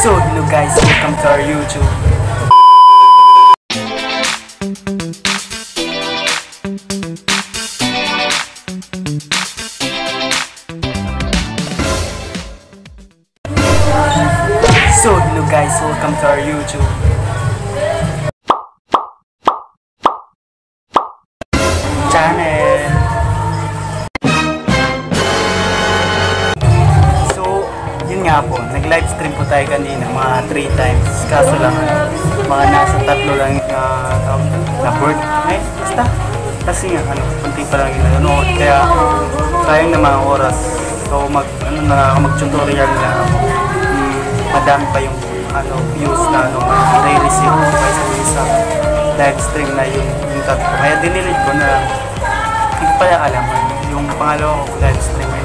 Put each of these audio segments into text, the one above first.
So hello guys, welcome to our YouTube. So hello guys, welcome to our YouTube channel. So yun nga po, nag-live stream po tayo kanina mga 3 times. Kaso lang mga nasa 3 lang na board. Basta kasi nga kunti pa lang yung nanonood, kaya sayang na mga oras. So mag-tutorial na madami pa yung views na na-receive ko sa live stream na yung tatlo. Kaya dinilig ko na hindi ko pala alam yung pangalawa ko live stream ay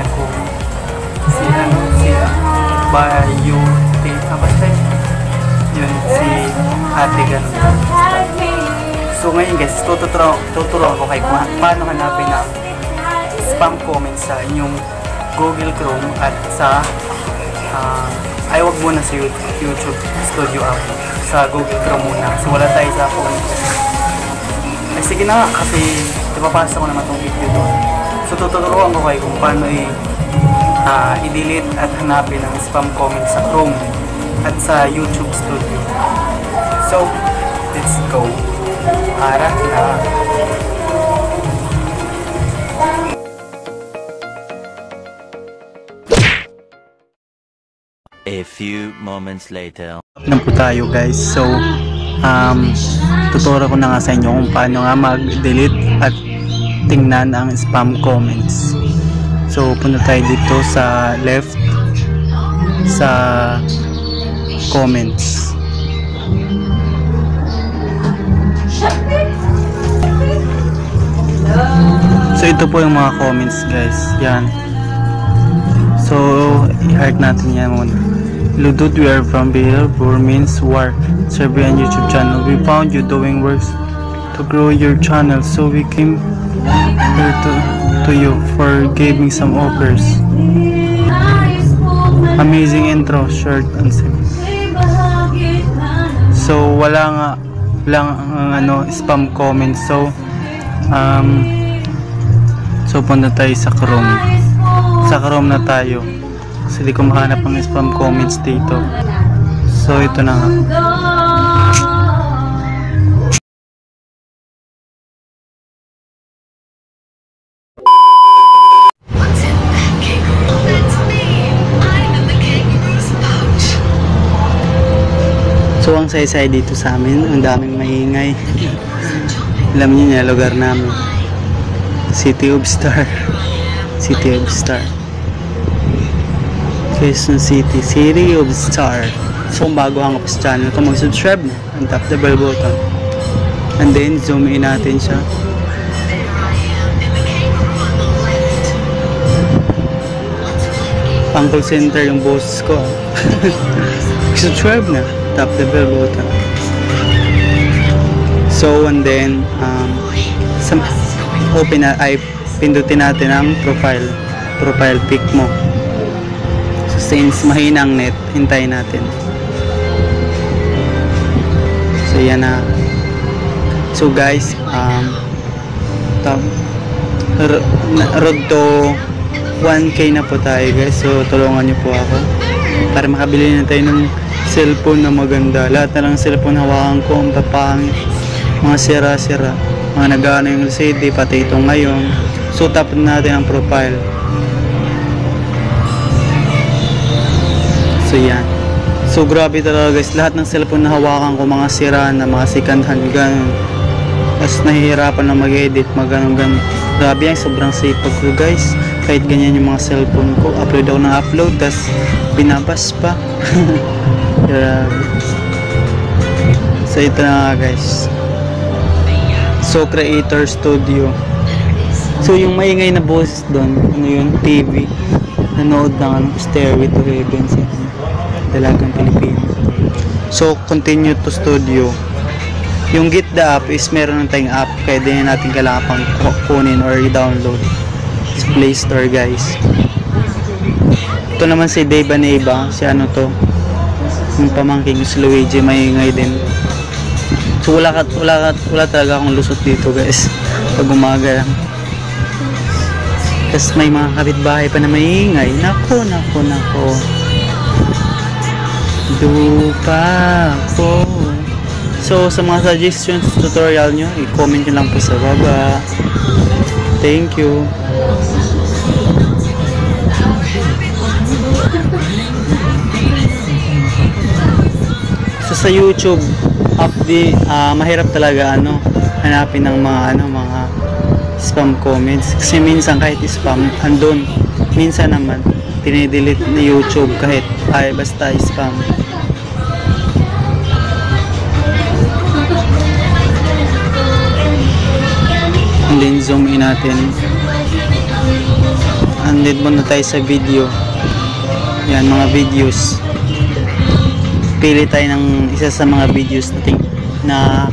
si Bayu basta yun si ate ganun. So ngayon guys, tuturuan ko kayo kung paano hanapin ang spam comments sa inyong Google Chrome at sa ay wag muna sa YouTube Studio app, sa Google Chrome muna kasi wala tayo sa phone. Ay sige na kasi ipapasa ko naman itong video doon. So tuturuan ko kayo kung paano i-delete at hanapin ang spam comment sa Chrome at sa YouTube Studio. So let's go. Para na. A few moments later. Na po tayo guys. So tuturo ko na nga sa inyo kung paano nga mag-delete at tingnan ang spam comments. So punta tayo dito sa left sa comments. So ito po yung mga comments guys. Yan. So i-heart natin yan muna. Ludut, we are from Bilbur means war. Serbian YouTube channel. We found you doing works to grow your channel, so we came here to you for giving some offers. Amazing intro, short and simple. So wala lang spam comments. So punta tayo sa Chrome. Sa Chrome na tayo. Kasi di ko mahanap ang spam comments dito. So ito na nga. So ang saysay dito sa amin, ang daming maingay. Alam niyo niya, lugar namin. City of Star. City of Star. Quezon City, City of Star. So kung bago hanggang sa channel ko, mag-subscribe na and tap the bell button. And then zoom in natin siya. Pang call center yung boss ko. Subscribe na, tap the bell button. So and then pindutin natin ang profile pic mo. Since mahina ang net, hintayin natin. So yan na. So guys, road to 1K na po tayo guys. So tulungan nyo po ako para makabili na tayo ng cellphone na maganda. Lahat na lang cellphone hawakan ko ang papangit, mga sira-sira, mga nagana yung LCD, pati itong ngayon. So tap natin ang profile. So yan. So grabe talaga guys, lahat ng cellphone na hawakan ko mga sira na, mga second hand ganun. Tapos nahihirapan na mag-edit, ganun. Grabe yan, sobrang sipag ko guys. Kahit ganyan yung mga cellphone ko, upload ako ng upload, tapos binabas pa. Grabe. So ito na nga guys. So Creator Studio. So yung maingay na boses doon, yun, TV. Nanood ng Stairway to Heaven sa Dalagang Pilipino. So continue to studio. Yung Get the app is meron ng tayong app, kaya din natin kailangan pang kunin or i-download sa Play Store guys. Ito naman si Deva Neva, si ano to, Yung pamangkin ko si Luigi, maingay din. So wala talaga akong lusot dito guys pag umaga lang. Tapos may mga kapitbahay pa na maingay. Nako. Dupa po. So sa mga suggestions tutorial nyo, i-comment nyo lang po sa baba. Thank you. So sa YouTube mahirap talaga hanapin ng mga spam comments kasi minsan kahit spam andun, minsan naman tinidelete ni YouTube kahit basta spam. And then zoom in natin, and then muna tayo sa video. Yan, mga videos, pili tayo ng isa sa mga videos natin na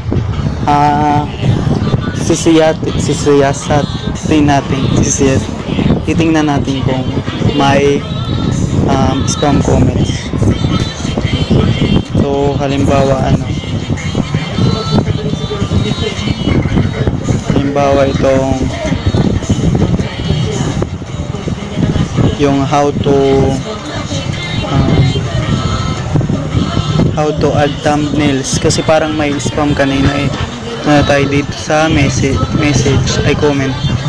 titingnan natin kung may spam comments. So halimbawa itong yung how to add thumbnails, kasi parang may spam kanina tayo dito sa message ay comment.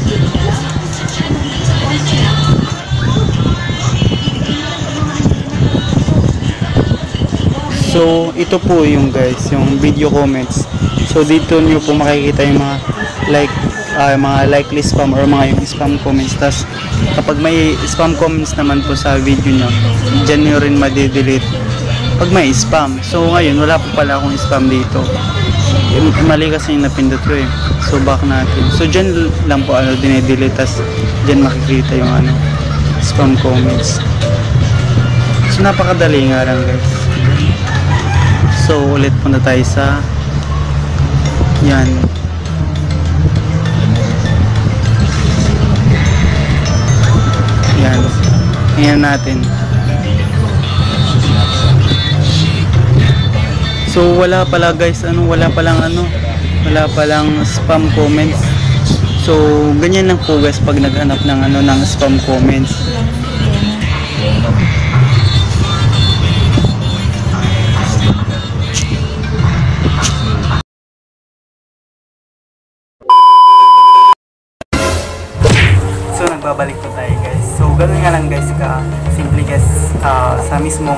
So ito po yung yung video comments. So dito nyo po makikita yung mga likely spam or mga yung spam comments. Tas kapag may spam comments naman po sa video nyo, dyan nyo rin madidelete pag may spam. So ngayon wala po pala akong spam dito. Mali kasi yung napindot ko So back natin. So dyan lang po dinedelete, tas dyan makikita yung spam comments. So napakadali nga lang guys. So ulit punta tayo sa yan. Ayan natin. So wala pala guys, wala palang spam comments. So ganyan lang po guys pag naghanap ng spam comments. So nagbabalik po tayo guys. So ganun nga lang guys simple guys, sa mismong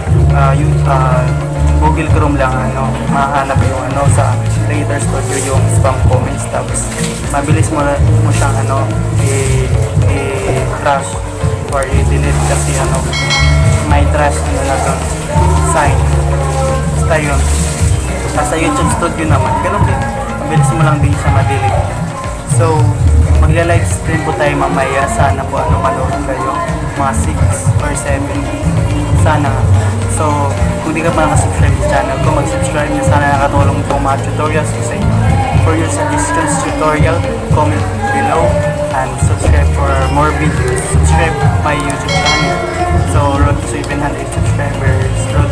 Google Chrome lang mahanap yung sa Creator Studio yung spam comments, tapos mabilis mo siyang i-trash or i-delete kasi may trash na sign. Basta yun. Sa YouTube Studio naman ganun din, mabilis mo lang din siya ma-delete. So magla-live stream po tayo mamaya. Sana po manood kayo mga 6 or 7 sana. So kung di ka pa nakasubscribe sa channel ko, mag-subscribe na. Sana nakatulong po mga tutorials ko sa inyo. For your suggestions tutorial, comment below and subscribe for more videos. Subscribe my YouTube channel. So road to 700 subscribers.